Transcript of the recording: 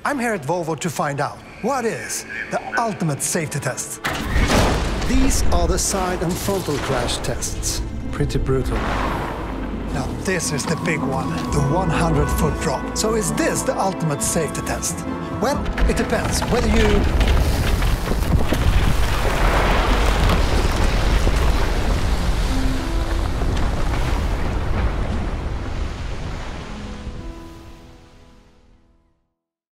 I'm here at Volvo to find out what is the ultimate safety test. These are the side and frontal crash tests. Pretty brutal. Now this is the big one, the 100-foot drop. So is this the ultimate safety test? Well, it depends whether you